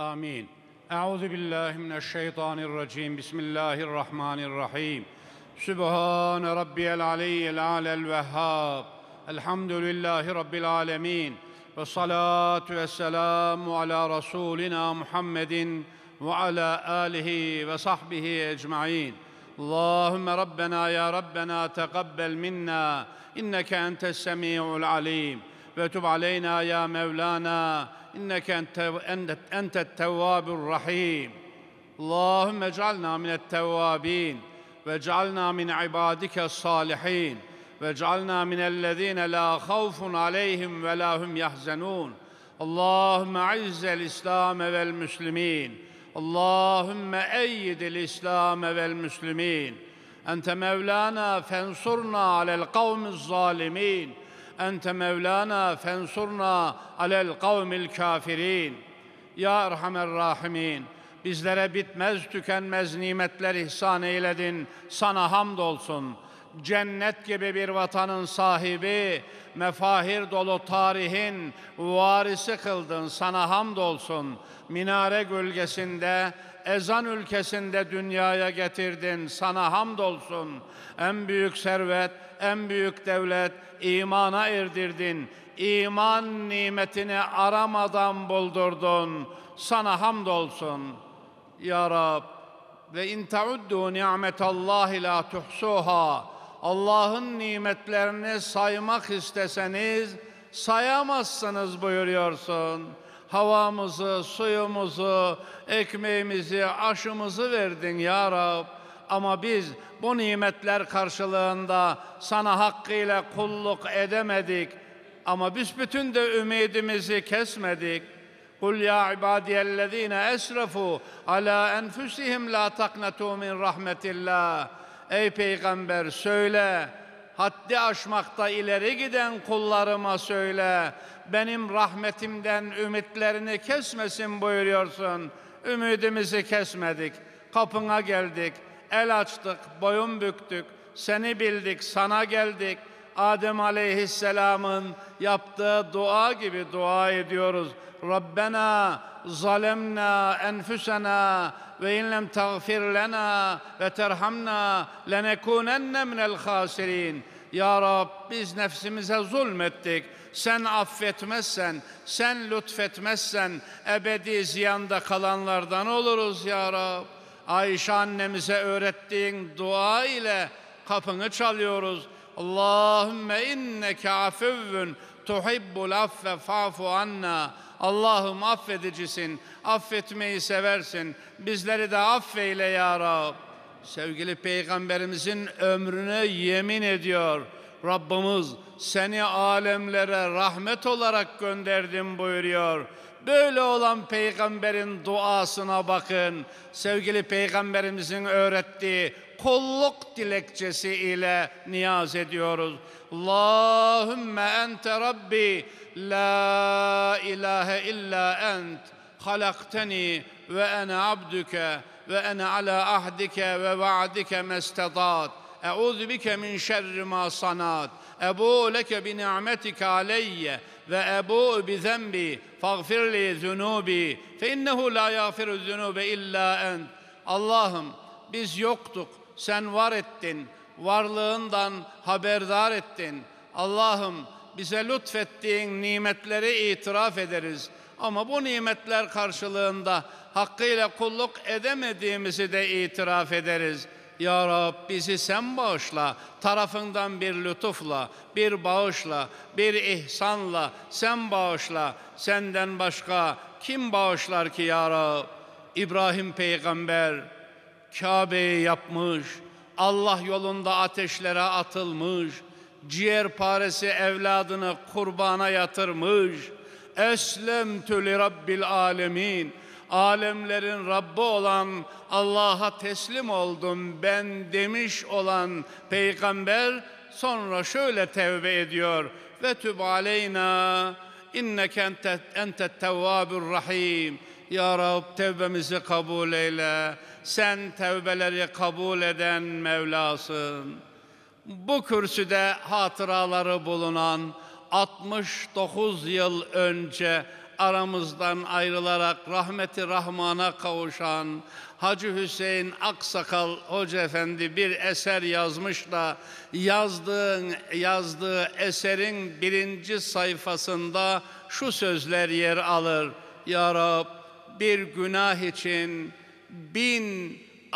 آمين. أعوذ بالله من الشيطان الرجيم. بسم الله الرحمن الرحيم. سبحان ربي العلي الأعلى الوهاب. الحمد لله رب العالمين. والصلاة والسلام على رسولنا محمد وعلى آله وصحبه أجمعين. اللهم ربنا يا ربنا تقبل منا إنك أنت السميع العليم، وتب علينا يا مولانا إنك أنت التواب الرحيم. اللهم اجعلنا من التوابين، واجعلنا من عبادك الصالحين، واجعلنا من الذين لا خوف عليهم ولا هم يحزنون. اللهم أعز الإسلام والمسلمين، اللهم أيد الإسلام والمسلمين. أنت مولانا فانصرنا على القوم الظالمين، أنت مولانا فانصرنا على القوم الكافرين. Ya Erhamer Rahimin, bizlere bitmez tükenmez nimetler ihsan eyledin, sana hamdolsun. Cennet gibi bir vatanın sahibi, mefahir dolu tarihin varisi kıldın, sana hamdolsun. Minare gölgesinde, ezan ülkesinde dünyaya getirdin, sana hamdolsun. En büyük servet, en büyük devlet, imana erdirdin. İman nimetini aramadan buldurdun, sana hamdolsun. Ya Rab, ve in teuddu ni'metallahi la tuhsuha. Allah'ın nimetlerini saymak isteseniz sayamazsınız buyuruyorsun. Havamızı, suyumuzu, ekmeğimizi, aşımızı verdin ya Rab. Ama biz bu nimetler karşılığında sana hakkıyla kulluk edemedik. Ama büsbütün de ümidimizi kesmedik. قُلْ يَا عِبَادِيَ الَّذ۪ينَ اَسْرَفُوا عَلَى اَنْفُسِهِمْ لَا تَقْنَتُوا مِنْ رَحْمَةِ اللّٰهِ. Ey Peygamber söyle, haddi aşmakta ileri giden kullarıma söyle, benim rahmetimden ümitlerini kesmesin buyuruyorsun. Ümidimizi kesmedik, kapına geldik, el açtık, boyun büktük, seni bildik, sana geldik. Adem Aleyhisselam'ın yaptığı dua gibi dua ediyoruz. Rabbena zalemna enfusena ve in lem tağfir lena ve terhamna lenekunenne minel hasirin. Ya Rab, biz nefsimize zulmettik. Sen affetmezsen, sen lütfetmezsen ebedi ziyanda kalanlardan oluruz ya Rab. Ayşe annemize öğrettiğin dua ile kapını çalıyoruz. Allahümme inneke afuvvun tuhibbul affe fa'fu anna. Allah'ım affedicisin, affetmeyi seversin. Bizleri de affeyle ya Rab. Sevgili Peygamberimizin ömrüne yemin ediyor. Rabbimiz seni alemlere rahmet olarak gönderdim buyuruyor. Böyle olan Peygamberin duasına bakın. Sevgili Peygamberimizin öğrettiği kulluk dilekçesi ile niyaz ediyoruz. Allahümme ente Rabbi, la ilahe illa ent, halakteni ve ene abduke ve ene ala ahdike ve vaadike mestedat. Eûzu bike min şerri ma sanat. Ebu leke bi ni'metike aleyye ve ebu bi zenbi faghfirli zunubi fe innehu la yaghfiru zunube illa ent. Allah'ım biz yoktuk, sen var ettin, varlığından haberdar ettin. Allah'ım bize lütfettiğin nimetleri itiraf ederiz. Ama bu nimetler karşılığında hakkıyla kulluk edemediğimizi de itiraf ederiz. Ya Rab, bizi sen bağışla, tarafından bir lütufla, bir bağışla, bir ihsanla sen bağışla. Senden başka kim bağışlar ki ya Rab? İbrahim peygamber Kabe'yi yapmış, Allah yolunda ateşlere atılmış, ciğerparesi evladını kurbana yatırmış. Eslemtü li Rabbil alemin. Alemlerin Rabbi olan Allah'a teslim oldum ben demiş olan peygamber sonra şöyle tevbe ediyor. Ve tüb aleyna inneke entet tevvabur rahim. Ya Rab, tevbemizi kabul eyle. Sen tevbeleri kabul eden Mevlasın. Bu kürsüde hatıraları bulunan 69 yıl önce aramızdan ayrılarak rahmeti rahmana kavuşan Hacı Hüseyin Aksakal Hoca Efendi bir eser yazmış da yazdığı eserin 1. sayfasında şu sözler yer alır. Ya Rab, bir günah için 1000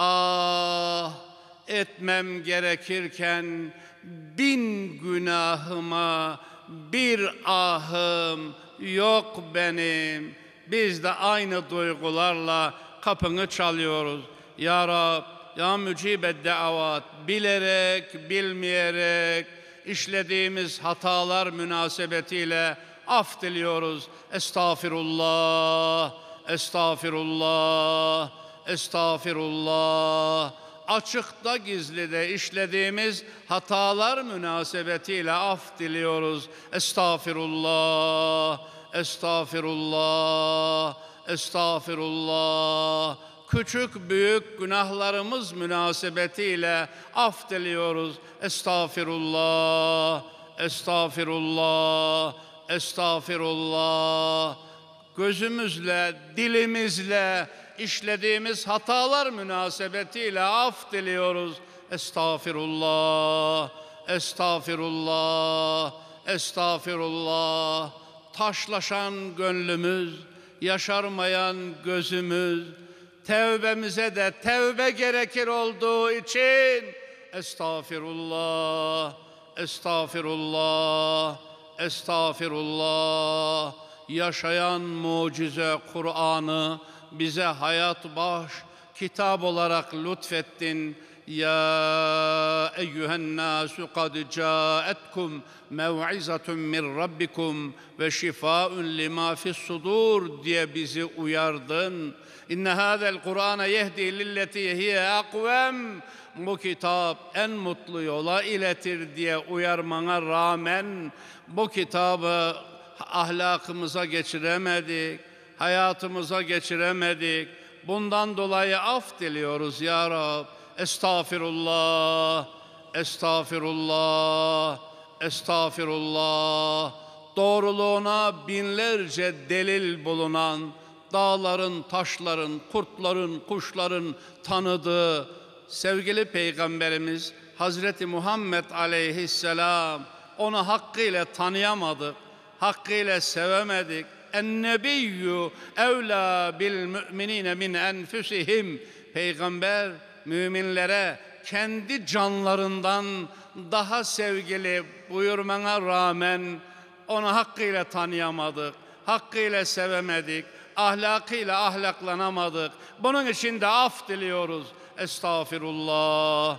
ah etmem gerekirken 1000 günahıma bir ahım yok benim. Biz de aynı duygularla kapını çalıyoruz. Ya Rab, ya mücibed davat, bilerek, bilmeyerek işlediğimiz hatalar münasebetiyle af diliyoruz. Estağfirullah, estağfirullah, estağfirullah. Açıkta gizlide işlediğimiz hatalar münasebetiyle af diliyoruz. Estağfirullah, estağfirullah, estağfirullah. Küçük büyük günahlarımız münasebetiyle af diliyoruz. Estağfirullah, estağfirullah, estağfirullah. Gözümüzle, dilimizle işlediğimiz hatalar münasebetiyle af diliyoruz. Estağfirullah, estağfirullah, estağfirullah. Taşlaşan gönlümüz, yaşarmayan gözümüz, tevbemize de tevbe gerekir olduğu için estağfirullah, estağfirullah, estağfirullah. Yaşayan mucize Kur'an'ı bize hayat baş kitap olarak lütfettin. Ya eyyühen nasu kad caetkum mev'izatun min rabbikum ve şifaun lima fis sudur diye bizi uyardın. İnne hâzel Kur'âne yehdi lilleti hiye akvem. Bu kitap en mutlu yola iletir diye uyarmana rağmen bu kitabı ahlakımıza geçiremedik, hayatımıza geçiremedik. Bundan dolayı af diliyoruz ya Rab. Estağfirullah, estağfirullah, estağfirullah. Doğruluğuna binlerce delil bulunan, dağların, taşların, kurtların, kuşların tanıdığı sevgili Peygamberimiz Hazreti Muhammed Aleyhisselam, onu hakkıyla tanıyamadık, hakkıyla sevemedik. En-nebiyyü evlâ bil mü'minîne min enfusihim. Peygamber müminlere kendi canlarından daha sevgili buyurmana rağmen onu hakkıyla tanıyamadık, hakkıyla sevemedik, ahlakıyla ahlaklanamadık. Bunun için de af diliyoruz. Estağfirullah,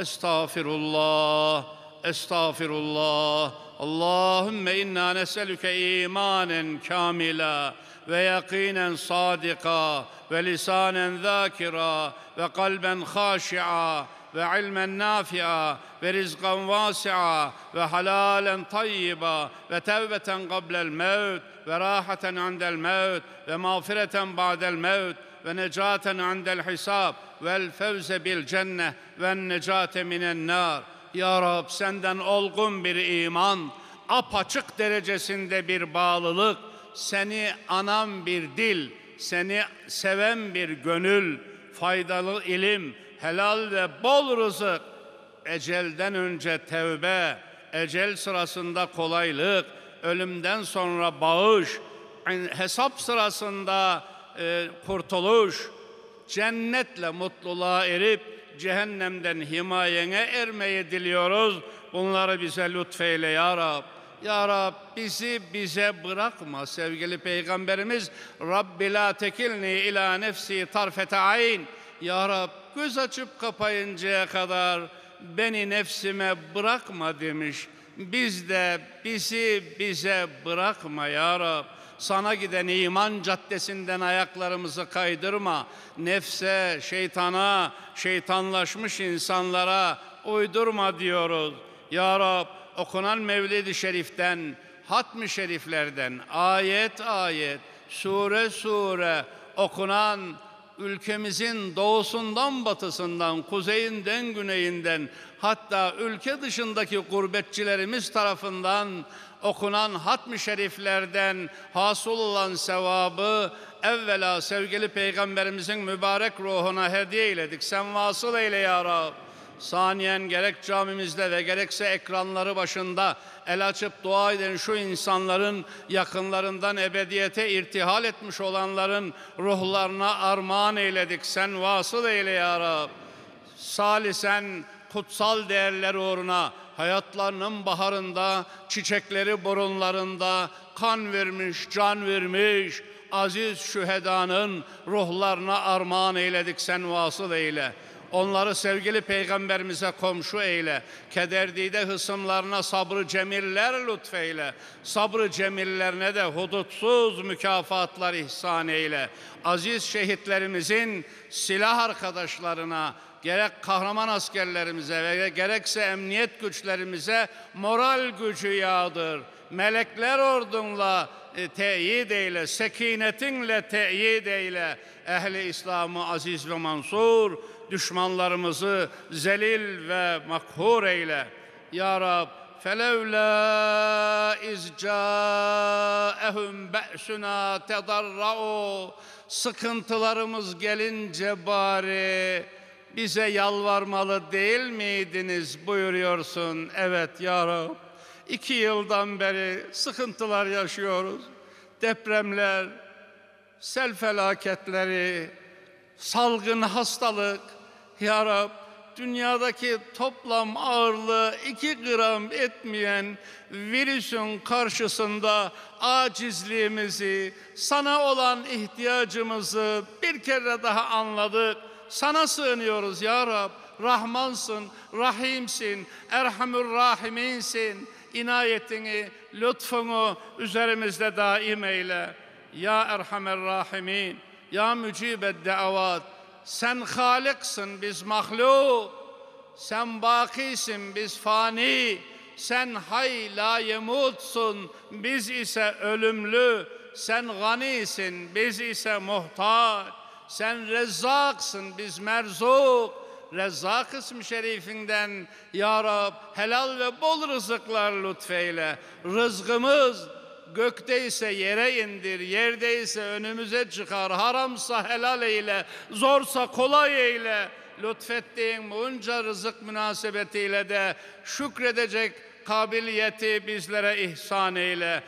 estağfirullah, estağfirullah. Allahümme inna neselüke imanen kamila ve yakinen sadika ve lisanen zâkira ve kalben khâşi'a ve ilmen nafi'a ve rizqan vâsi'a ve halalen tayyiba ve tevbeten qablel mevt ve rahaten andel mevt ve mağfireten ba'del mevt ve necaten andel hisab vel fevze bil cenneh ve necate minen nar. Ya Rab, senden olgun bir iman, apaçık derecesinde bir bağlılık, seni anan bir dil, seni seven bir gönül, faydalı ilim, helal ve bol rızık, ecelden önce tevbe, ecel sırasında kolaylık, ölümden sonra bağış, hesap sırasında kurtuluş, cennetle mutluluğa erip cehennemden himayene ermeyi diliyoruz. Bunları bize lütfeyle ya Rab. Ya Rab, bize bırakma sevgili Peygamberimiz. Rabbi la tekilni ila nefsi tarfete ayn. Ya Rab, göz açıp kapayıncaya kadar beni nefsime bırakma demiş. Bize bırakma ya Rab. Sana giden iman caddesinden ayaklarımızı kaydırma. Nefse, şeytana, şeytanlaşmış insanlara uydurma diyoruz. Ya Rab, okunan Mevlid-i Şerif'ten, hatm-ı şeriflerden, ayet ayet, sure sure okunan ülkemizin doğusundan batısından, kuzeyinden güneyinden hatta ülke dışındaki gurbetçilerimiz tarafından okunan hatm-ı şeriflerden hasıl olan sevabı evvela sevgili Peygamberimizin mübarek ruhuna hediye eyledik. Sen vasıl eyle ya Rab. Saniyen gerek camimizde ve gerekse ekranları başında el açıp dua eden şu insanların yakınlarından ebediyete irtihal etmiş olanların ruhlarına armağan eyledik. Sen vasıl eyle ya Rab. Salisen kutsal değerler uğruna hayatlarının baharında, çiçekleri burunlarında kan vermiş, can vermiş aziz şühedanın ruhlarına armağan eyledik. Sen vasıl eyle. Onları sevgili Peygamberimize komşu eyle. Kederdide hısımlarına sabrı cemiller lütfeyle. Sabrı cemillerine de hudutsuz mükafatlar ihsan eyle. Aziz şehitlerimizin silah arkadaşlarına, gerek kahraman askerlerimize ve gerekse emniyet güçlerimize moral gücü yağdır. Melekler ordunla teyit eyle, sekinetinle teyit eyle. Ehli İslam'ı aziz ve mansur, düşmanlarımızı zelil ve makhur eyle. Ya Rab, فَلَوْلَا اِذْ جَاءَهُمْ بَأْسُنَا تَضَرَّعُوا Sıkıntılarımız gelince bari bize yalvarmalı değil miydiniz buyuruyorsun. Evet ya Rab, 2 yıldan beri sıkıntılar yaşıyoruz. Depremler, sel felaketleri, salgın hastalık. Ya Rab, dünyadaki toplam ağırlığı 2 gram etmeyen virüsün karşısında acizliğimizi, sana olan ihtiyacımızı bir kere daha anladık. Sana sığınıyoruz ya Rab. Rahmansın, Rahimsin, Erhamür Rahiminsin. İnayetini, lütfunu üzerimizde daim eyle. Ya Erhamer Rahimin, ya Mücibed Davat. Sen Halıksın, biz mahluk. Sen bakisin, biz fani. Sen hay la yemutsun, biz ise ölümlü. Sen ganisin, biz ise muhtaç. Sen Rezzaksın, biz merzuk. Rezzak ismi şerifinden ya Rab helal ve bol rızıklar lütfeyle. Rızkımız gökteyse yere indir, yerdeyse önümüze çıkar. Haramsa helal eyle, zorsa kolay eyle. Lütfettiğin bunca rızık münasebetiyle de şükredecek kabiliyeti bizlere ihsan eyle.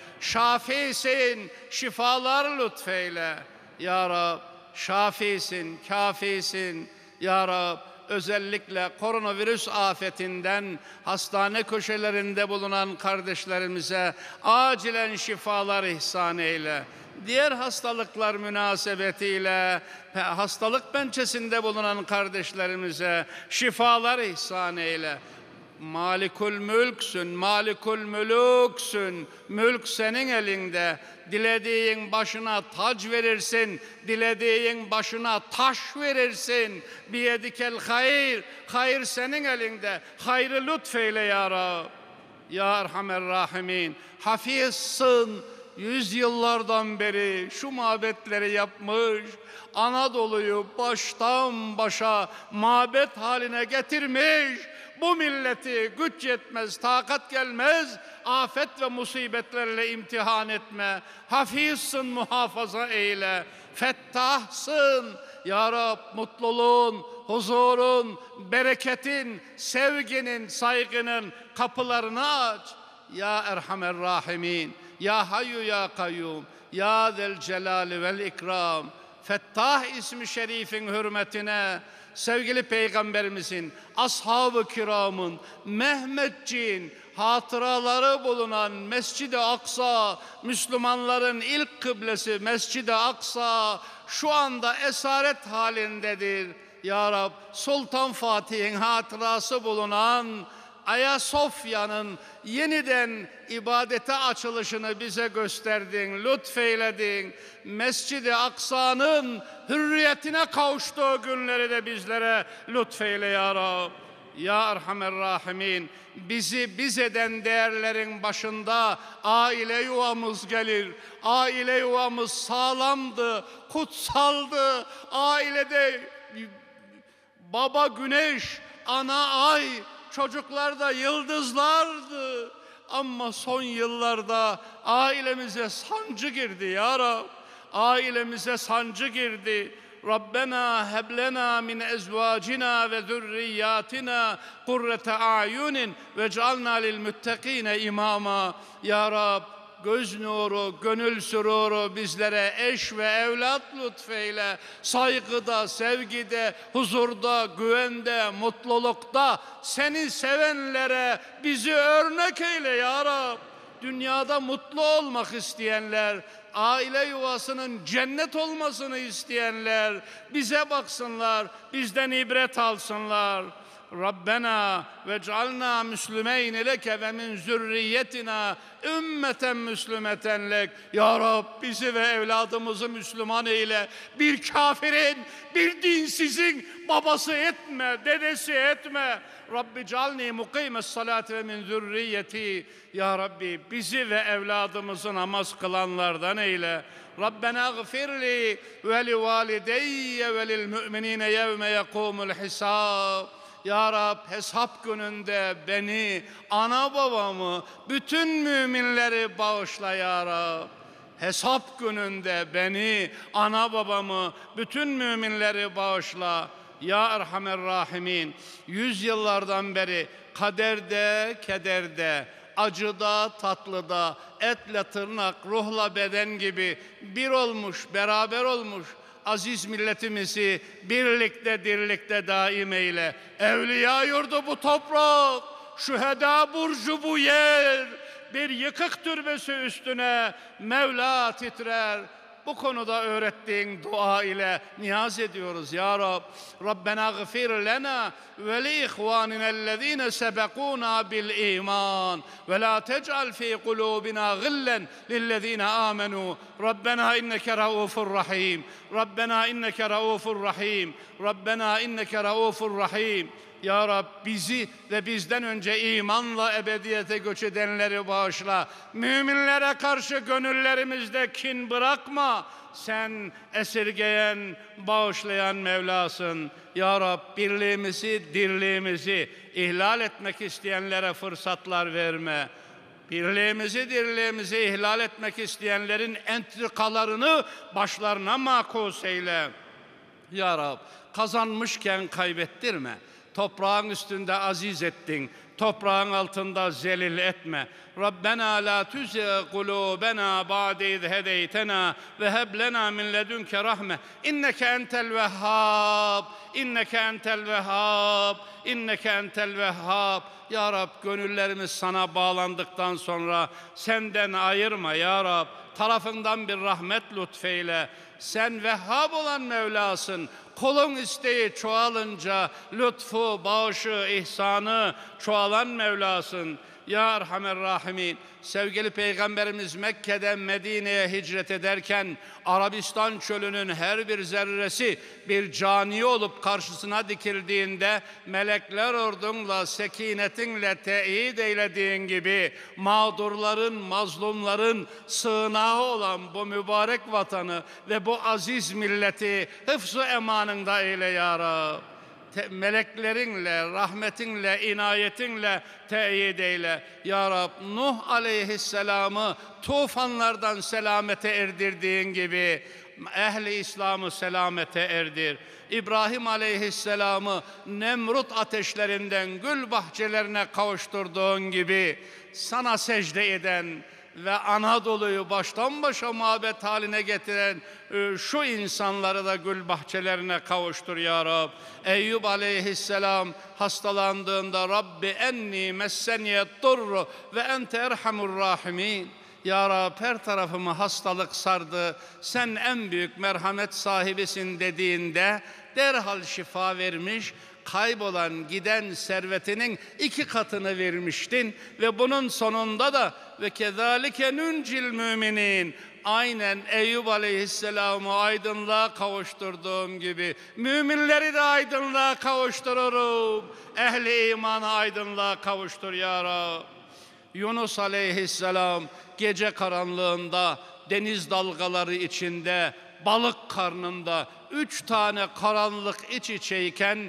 Şafisin, şifalar lütfeyle. Ya Rab, şafisin, kafisin. Ya Rab, özellikle koronavirüs afetinden hastane köşelerinde bulunan kardeşlerimize acilen şifalar ihsan eyle. Diğer hastalıklar münasebetiyle hastalık pençesinde bulunan kardeşlerimize şifalar ihsan eyle. Malikul mülksün, malikul mülüksün, mülk senin elinde. Dilediğin başına tac verirsin, dilediğin başına taş verirsin. Biyedikel hayır, hayır senin elinde. Hayrı lütfeyle ya Rab. Ya Erhamer Rahimin, hafizsın. 100 yıllardan beri şu mabetleri yapmış, Anadolu'yu baştan başa mabet haline getirmiş. Bu milleti güç yetmez, takat gelmez, afet ve musibetlerle imtihan etme. Hafizsin, muhafaza eyle. Fettahsın. Ya Rab, mutluluğun, huzurun, bereketin, sevginin, saygının kapılarını aç. Ya Erhamer Rahimin, Ya Hayyu Ya Kayyum, Ya Zel Celali Vel İkram. Fettah ismi şerifin hürmetine sevgili Peygamberimizin, ashab-ı kiramın, Mehmetçiğin hatıraları bulunan Mescid-i Aksa, Müslümanların ilk kıblesi Mescid-i Aksa şu anda esaret halindedir. Ya Rab, Sultan Fatih'in hatırası bulunan Ayasofya'nın yeniden ibadete açılışını bize gösterdin, lütfeyledin. Mescid-i Aksa'nın hürriyetine kavuştuğu günleri de bizlere lütfeyle ya Rab. Ya Erhamer Rahimin, bizi biz eden değerlerin başında aile yuvamız gelir. Aile yuvamız sağlamdı, kutsaldı. Ailede baba güneş, ana ay, çocuklar da yıldızlardı. Ama son yıllarda ailemize sancı girdi ya Rab. Ailemize sancı girdi. Rabbena heblena min ezvacina ve zürriyatina kurrete a'yunin vec'alna lil muttakine imama. Ya Rab, göz nuru, gönül süruru bizlere eş ve evlat lütfeyle. Saygıda, sevgide, huzurda, güvende, mutlulukta seni sevenlere bizi örnek eyle ya Rab. Dünyada mutlu olmak isteyenler, aile yuvasının cennet olmasını isteyenler bize baksınlar, bizden ibret alsınlar. Rabbena vec'alna müslümeyni leke ve min zürriyetina ümmeten müslümeten lek. Ya Rab, bizi ve evladımızı Müslüman eyle. Bir kafirin, bir dinsizin babası etme, dedesi etme. Rabbi cealni mukimes salati ve min zürriyeti. Ya Rabbi, bizi ve evladımızı namaz kılanlardan eyle. Rabbena gfirli ve li valideyye ve lil müminine yevme yekumul hisab. Ya Rab, hesap gününde beni, ana babamı, bütün müminleri bağışla ya Rab. Hesap gününde beni, ana babamı, bütün müminleri bağışla. Ya Erhamer Rahimin, yüzyıllardan beri kaderde, kederde, acıda, tatlıda, etle tırnak, ruhla beden gibi bir olmuş, beraber olmuş aziz milletimizi birlikte dirlikte daim eyle. Evliya yurdu bu toprak, şüheda burcu bu yer. Bir yıkık türbesi üstüne Mevla titrer. Bu konuda öğrettiğin dua ile niyaz ediyoruz ya Rab. Rabbena gfir lena ve li ihvanina ellezine sebekuna bil iman ve la tec'al fi kulubina gillen lillezine amenu. Rabbena inneke raufur rahim. Rabbena inneke raufur rahim. Rabbena inneke raufur rahim. Ya Rab, bizi ve bizden önce imanla ebediyete göç edenleri bağışla. Müminlere karşı gönüllerimizde kin bırakma. Sen esirgeyen, bağışlayan Mevlasın. Ya Rab, birliğimizi, dirliğimizi ihlal etmek isteyenlere fırsatlar verme. Birliğimizi, dirliğimizi ihlal etmek isteyenlerin entrikalarını başlarına makus eyle. Ya Rab, kazanmışken kaybettirme. Toprağın üstünde aziz ettin, toprağın altında zelil etme. Rabbena la tuzigh kulubena ba'de iz hedeytena ve heb lena min ledunke rahme. İnneke entel vehhab. İnneke entel vehhab. İnneke entel vehhab. Ya Rab, gönüllerimiz sana bağlandıktan sonra senden ayırma ya Rab. Tarafından bir rahmet lütfeyle. Sen Vehhab olan Mevlasın. Kulun isteği çoğalınca lütfu, bağışı, ihsanı çoğalan Mevlasın. Ya Erhamer Rahimin, sevgili Peygamberimiz Mekke'den Medine'ye hicret ederken Arabistan çölünün her bir zerresi bir cani olup karşısına dikildiğinde melekler ordunla, sekinetinle teyit eylediğin gibi mağdurların, mazlumların sığınağı olan bu mübarek vatanı ve bu aziz milleti hıfz-ı emanında eyle ya Rab. Meleklerinle, rahmetinle, inayetinle teyit eyle. Ya Rab, Nuh aleyhisselamı tufanlardan selamete erdirdiğin gibi ehli İslam'ı selamete erdir. İbrahim aleyhisselamı Nemrut ateşlerinden gül bahçelerine kavuşturduğun gibi sana secde eden ve Anadolu'yu baştan başa mabet haline getiren şu insanları da gül bahçelerine kavuştur ya Rab. Eyyub aleyhisselam hastalandığında Rabbi enni messeniyet durru ve ente erhamur rahimin. Ya Rab, her tarafımı hastalık sardı, sen en büyük merhamet sahibisin dediğinde derhal şifa vermiş, kaybolan giden servetinin 2 katını vermiştin ve bunun sonunda da ve kezalike nuncil müminin, aynen Eyyub aleyhisselamı aydınlığa kavuşturduğum gibi müminleri de aydınlığa kavuştururum. Ehli imanı aydınlığa kavuştur ya Rab. Yunus aleyhisselam gece karanlığında, deniz dalgaları içinde, balık karnında 3 tane karanlık iç içeyken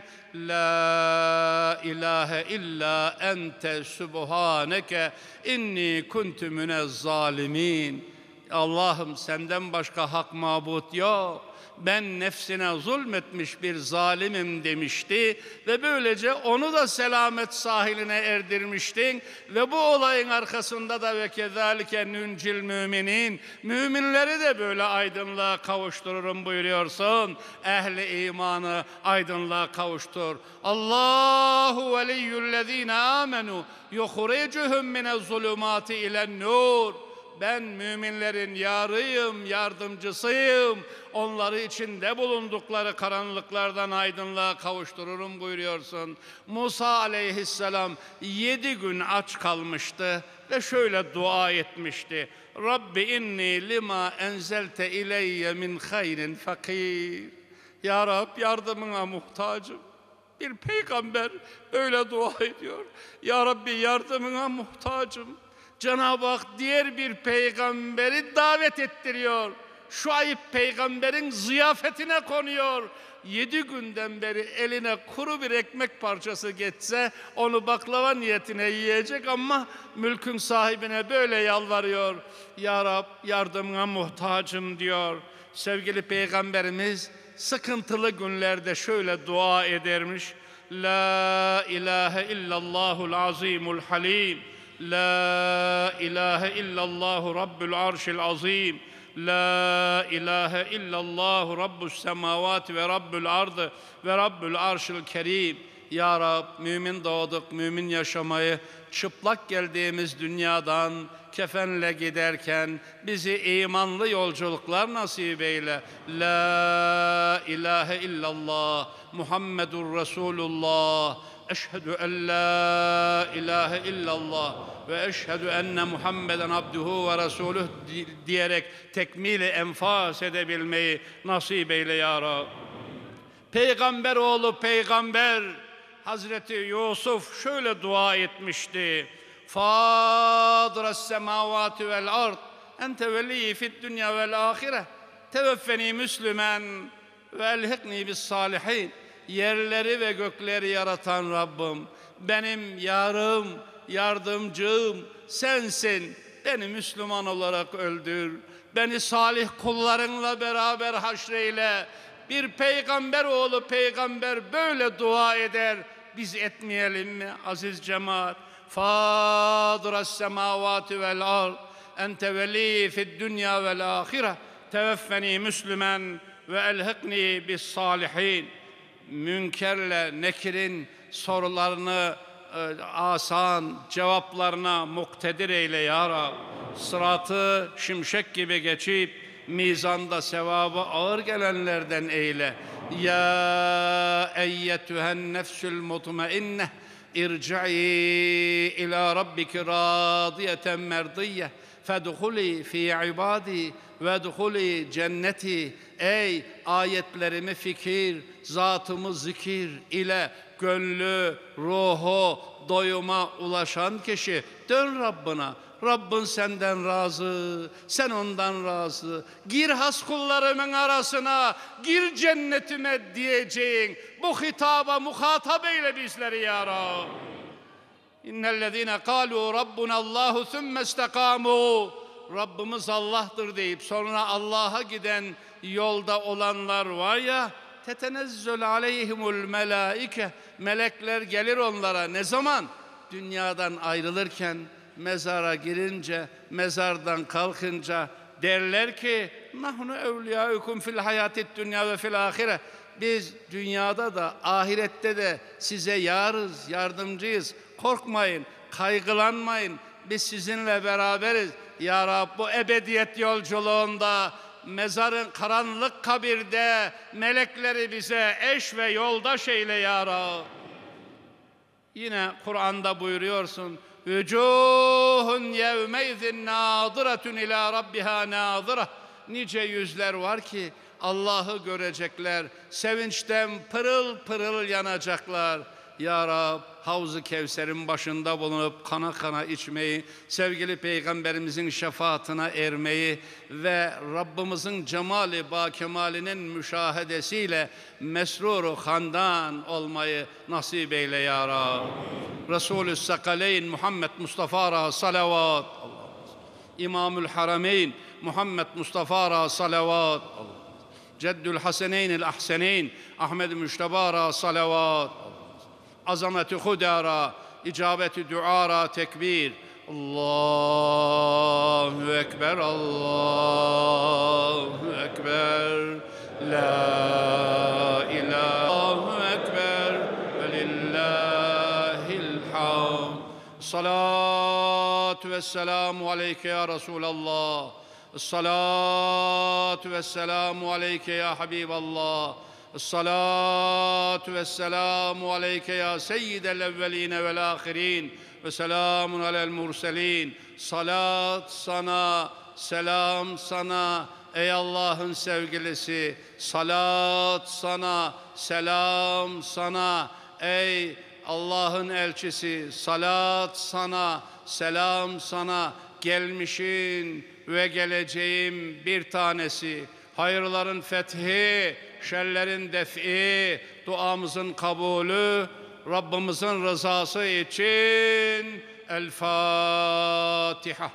La ilahe illa ente subhaneke inni kuntu minez zalimin. Allah'ım senden başka hak mabut yok. Ben nefsine zulmetmiş bir zalimim demişti ve böylece onu da selamet sahiline erdirmiştin ve bu olayın arkasında da ve kezalike nuncil müminin, müminleri de böyle aydınlığa kavuştururum buyuruyorsun. Ehli imanı aydınlığa kavuştur. Allahu veliyyüllezine amenu yuhricuhum minez zulumati ilen nur. Ben müminlerin yarıyım, yardımcısıyım. Onları içinde bulundukları karanlıklardan aydınlığa kavuştururum buyuruyorsun. Musa aleyhisselam 7 gün aç kalmıştı ve şöyle dua etmişti. Rabbi inni lima enzelte ileyye min hayrin fakir. Ya Rab yardımına muhtacım. Bir peygamber böyle dua ediyor. Ya Rabbi yardımına muhtacım. Cenab-ı Hak diğer bir peygamberi davet ettiriyor. Şuayb peygamberin ziyafetine konuyor. 7 günden beri eline kuru bir ekmek parçası geçse onu baklava niyetine yiyecek ama mülkün sahibine böyle yalvarıyor. Ya Rab yardımına muhtacım diyor. Sevgili peygamberimiz sıkıntılı günlerde şöyle dua edermiş. La ilahe illallahul azimul halim. La ilahe illallahu rabbul arşil azim. La ilahe illallahu rabbus semavati ve rabbul ardı ve rabbul arşil kerim. Ya Rab mümin doğduk, mümin yaşamayı çıplak geldiğimiz dünyadan kefenle giderken bizi imanlı yolculuklar nasip eyle. La ilahe illallah Muhammedur Resulullah. Eşhedü en la ilahe illallah ve eşhedü enne Muhammeden abduhu ve resuluh diyerek tekmili enfas edebilmeyi nasip eyle ya Rab. Peygamber oğlu peygamber Hazreti Yusuf şöyle dua etmişti. Fâdıras semâvâti vel ard ente veliyyi fid dünya vel âhire teveffeni müslümen ve elhikni bis salihin. Yerleri ve gökleri yaratan Rabbim, benim yarım, yardımcım sensin. Beni Müslüman olarak öldür. Beni salih kullarınla beraber haşreyle. Bir peygamber oğlu peygamber böyle dua eder. Biz etmeyelim mi aziz cemaat? Fâdıras semâvâti vel ard ente velî fid dünya vel âhire teveffeni müslümen ve elhikni bis salihin. Münkerle Nekir'in sorularını asan, cevaplarına muktedir eyle ya Rab. Sıratı şimşek gibi geçip mizanda sevabı ağır gelenlerden eyle. Ya eyyetühen nefsül mutmainneh irci'i ila rabbiki radiyeten merdiyye fedhuli fi ibadi vedhuli cenneti. Ey ayetlerimi fikir, zatımı zikir ile gönlü, ruhu doyuma ulaşan kişi dön Rabbına. Rabbin senden razı, sen ondan razı. Gir has kullarımın arasına, gir cennetime diyeceğin bu hitaba muhatap eyle bizleri ya Rab. İnnellezîne kâlû rabbunallâhu thumme istekâmû. Rabbimiz Allah'tır deyip sonra Allah'a giden yolda olanlar var ya, tetenezzül aleyhimul melaike. Melekler gelir onlara. Ne zaman? Dünyadan ayrılırken, mezara girince, mezardan kalkınca derler ki nahnu evliyâukum fil hayâtid dünya ve fil âhire. Biz dünyada da ahirette de size yarız, yardımcıyız. Korkmayın, kaygılanmayın. Biz sizinle beraberiz. Ya Rab bu ebediyet yolculuğunda, mezarın karanlık kabirde melekleri bize eş ve yoldaş eyle ya Rab. Yine Kur'an'da buyuruyorsun. Vücuhun yevmeizin nâziratun ilâ rabbiha nâzira. Nice yüzler var ki Allah'ı görecekler. Sevinçten pırıl pırıl yanacaklar. Ya Rab, Havz-ı Kevser'in başında bulunup kana kana içmeyi, sevgili Peygamberimizin şefaatine ermeyi ve Rabbimizin cemali bakemalinin müşahedesiyle mesrur-u handan olmayı nasip eyle ya Rab. Resulü Sakaleyn Muhammed Mustafa'ra salavat. İmamül Harameyn Muhammed Mustafa'ra salavat. Ceddül Haseneyn'il Ahseneyn Ahmed Müşteba'ra salavat. Azameti Hudara, icabeti duara tekbir. Allahu Ekber, Allahu Ekber. La ilahe ekber ve lillahil hamd. Salatu ve selamu aleyke ya Resulallah. Salatu ve selamu aleyke ya Habiballah. Salatu ve selamu aleyke ya seyyidel evveline vel ahirin ve selamun alel murselin. Salat sana, selam sana ey Allah'ın sevgilisi. Salat sana, selam sana ey Allah'ın elçisi. Salat sana, selam sana, gelmişin ve geleceğim bir tanesi. Hayırların fethi, şerlerin def'i, duamızın kabulü, Rabbimizin rızası için El Fatiha.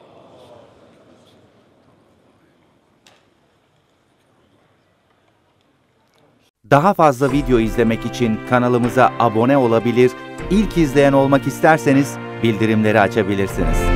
Daha fazla video izlemek için kanalımıza abone olabilir, ilk izleyen olmak isterseniz bildirimleri açabilirsiniz.